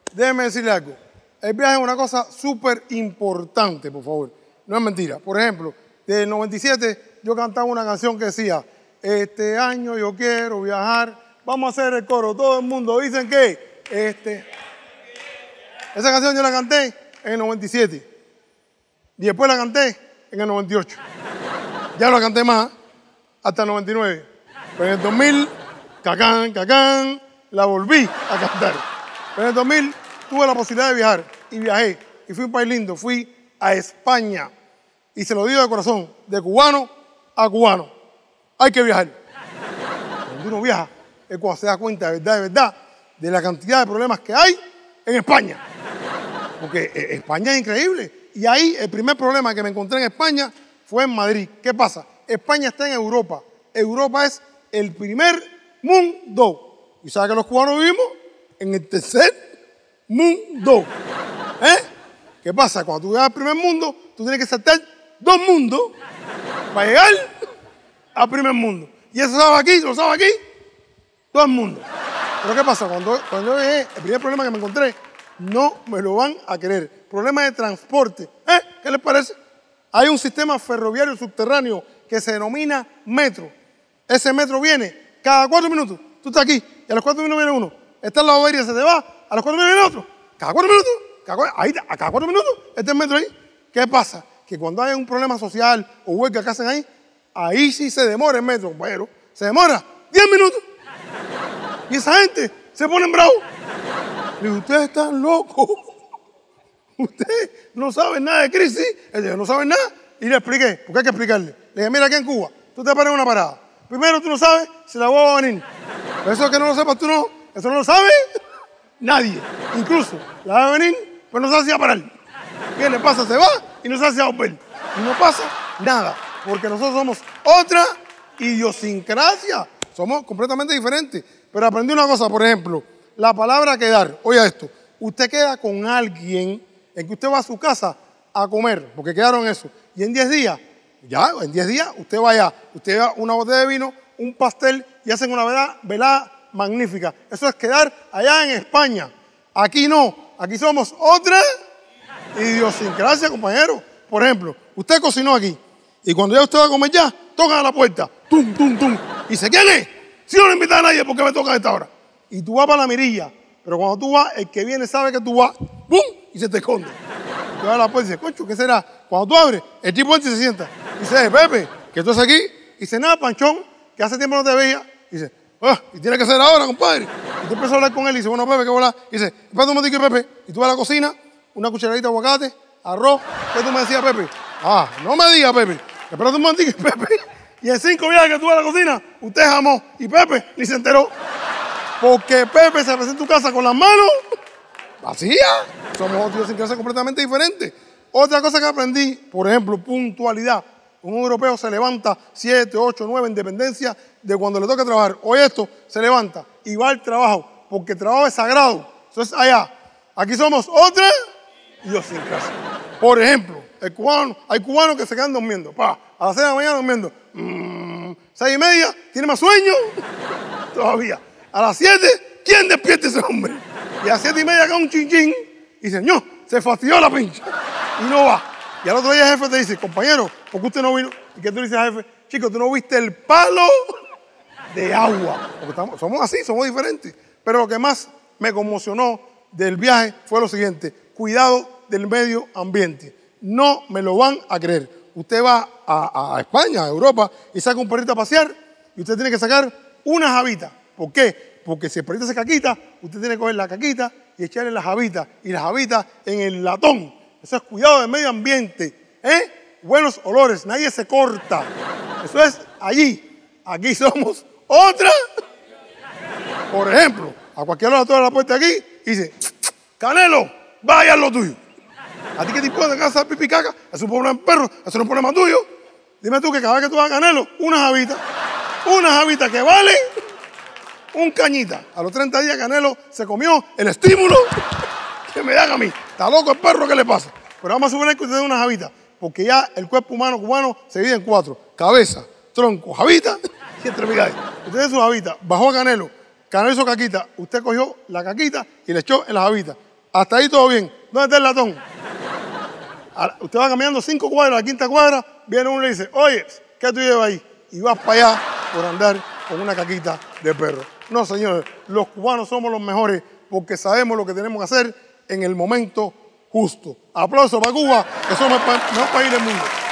déjeme decirle algo. El viaje es una cosa súper importante, por favor. No es mentira. Por ejemplo, desde el 97 yo cantaba una canción que decía, este año yo quiero viajar, vamos a hacer el coro, todo el mundo dicen que, Esa canción yo la canté en el 97 y después la canté en el 98. Ya no la canté más hasta el 99. Pero en el 2000, cacán, la volví a cantar. Pero en el 2000 tuve la posibilidad de viajar y viajé. Y fui a un país lindo, fui a España. Y se lo digo de corazón, de cubano a cubano. Hay que viajar. Cuando uno viaja es cuando se da cuenta de verdad, de la cantidad de problemas que hay en España. Porque España es increíble. Y ahí el primer problema que me encontré en España fue en Madrid. ¿Qué pasa? España está en Europa. Europa es el primer mundo. ¿Y sabes que los cubanos vivimos en el tercer mundo? ¿Qué pasa? Cuando tú llegas al primer mundo, tú tienes que saltar 2 mundos para llegar al primer mundo. Y eso lo sabe aquí, todo el mundo. Pero ¿qué pasa? Cuando yo llegué, el primer problema que me encontré, no me lo van a creer. Problema de transporte. ¿Qué les parece? Hay un sistema ferroviario subterráneo que se denomina metro. Ese metro viene cada 4 minutos. Tú estás aquí y a los 4 minutos viene uno. Está en la bobería, se te va, a los 4 minutos viene otro. Cada 4 minutos, a cada 4 minutos, este metro ahí. ¿Qué pasa? Que cuando hay un problema social o huelga que hacen ahí sí se demora el metro, compañero. Se demora 10 minutos. Y esa gente se pone bravo. Y ustedes están locos. Ustedes no saben nada de crisis. Ellos no saben nada. Y le expliqué, porque hay que explicarle. Le dije, mira, aquí en Cuba, tú te paras en una parada. Primero tú no sabes si la guagua va a venir. Pero eso que no lo sepas tú no, eso no lo sabe nadie. Incluso la va a venir, pero no sabe si va a parar. ¿Qué le pasa? Se va y no sabe si va a volver. Y no pasa nada, porque nosotros somos otra idiosincrasia. Somos completamente diferentes. Pero aprendí una cosa, por ejemplo, la palabra quedar. Oiga esto, usted queda con alguien en que usted va a su casa a comer, porque quedaron eso. Y en 10 días, usted va una botella de vino, un pastel y hacen una velada magnífica. Eso es quedar allá en España. Aquí no, aquí somos otra idiosincrasia, compañero. Por ejemplo, usted cocinó aquí y cuando ya usted va a comer tocan a la puerta, tum, tum, tum. Y dice, ¿quién es? Si no le invita a nadie, ¿por qué me toca a esta hora? Y tú vas para la mirilla, pero cuando tú vas, el que viene sabe que tú vas, ¡pum! Y se te esconde. Y tú vas a la puerta y dices, concho, ¿qué será? Cuando tú abres, el tipo entra y se sienta. Y dice, Pepe, que tú estás aquí. Y dice, nada, Panchón, que hace tiempo no te veía. Y dice, y tiene que ser ahora, compadre. Y tú empiezas a hablar con él y dice, bueno, Pepe, ¿qué bola? Y dice, espérate un momentico, Pepe. Y tú vas a la cocina, una cucharadita de aguacate, arroz. ¿Qué tú me decías, Pepe? No me digas, Pepe. Espérate un momentico, Pepe. Y en 5 días que tú vas a la cocina, usted jamó. Y Pepe ni se enteró. Porque Pepe se presenta en tu casa con las manos vacías. Somos otros idiosincrasia completamente diferentes. Otra cosa que aprendí, por ejemplo, puntualidad. Un europeo se levanta 7, 8, 9 en dependencia de cuando le toca trabajar. Hoy esto se levanta y va al trabajo, porque el trabajo es sagrado. Eso es allá. Aquí somos otra idiosincrasia. Por ejemplo, hay cubanos que se quedan durmiendo. A las 6 de la mañana durmiendo. 6:30, tiene más sueño todavía. A las 7, ¿quién despierta ese hombre? Y a las 7:30 acá un chinchín y dice, no, se fastidió la pincha. Y no va. Y al otro día el jefe te dice, compañero, ¿por qué usted no vino? ¿Y qué tú le dices al jefe? Chico, tú no viste el palo de agua. Porque somos así, somos diferentes. Pero lo que más me conmocionó del viaje fue lo siguiente. Cuidado del medio ambiente. No me lo van a creer. Usted va a España, a Europa, y saca un perrito a pasear y usted tiene que sacar una jabita. ¿Por qué? Porque si el perrito se caquita, usted tiene que coger la caquita y echarle las jabitas. Y las jabitas en el latón. Eso es cuidado del medio ambiente. Buenos olores, nadie se corta. Eso es allí. Aquí somos otra. Por ejemplo, a cualquier hora toca la puerta aquí y dice, Canelo, vaya a lo tuyo. ¿A ti qué tipo de casa pipi caca? Es un problema del perro, eso no es un problema tuyo. Dime tú que cada vez que tú vas a Canelo, una jabita que vale un cañita. A los 30 días Canelo se comió el estímulo que me dan a mí. Está loco el perro, ¿qué le pasa? Pero vamos a suponer que usted tiene una jabita, porque ya el cuerpo humano cubano se divide en 4. Cabeza, tronco, jabita y extremidades. Usted tiene su jabita, bajó a Canelo, Canelo hizo caquita, usted cogió la caquita y le echó en la jabita. Hasta ahí todo bien. ¿Dónde está el latón? Ahora, usted va caminando 5 cuadras, la 5ª cuadra, viene uno y le dice, oye, ¿qué tú llevas ahí? Y vas para allá por andar con una caquita de perro. No, señores, los cubanos somos los mejores porque sabemos lo que tenemos que hacer en el momento justo. Aplauso para Cuba, que somos el mejor país del mundo.